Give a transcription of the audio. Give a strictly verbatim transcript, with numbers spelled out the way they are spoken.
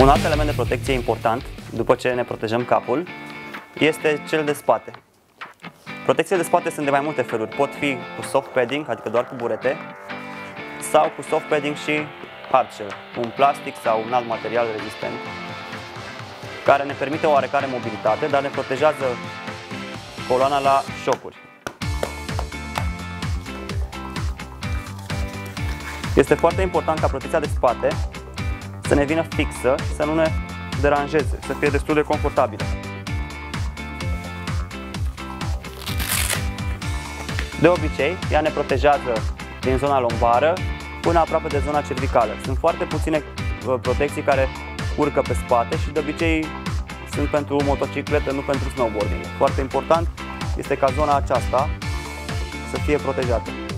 Un alt element de protecție important, după ce ne protejăm capul, este cel de spate. Protecțiile de spate sunt de mai multe feluri. Pot fi cu soft padding, adică doar cu burete, sau cu soft padding și hard shell, cu un plastic sau un alt material rezistent, care ne permite o oarecare mobilitate, dar ne protejează coloana la șocuri. Este foarte important ca protecția de spate să ne vină fixă și să nu ne deranjeze, să fie destul de confortabilă. De obicei, ea ne protejează din zona lombară până aproape de zona cervicală. Sunt foarte puține protecții care urcă pe spate și de obicei sunt pentru motocicletă, nu pentru snowboarding. Foarte important este ca zona aceasta să fie protejată.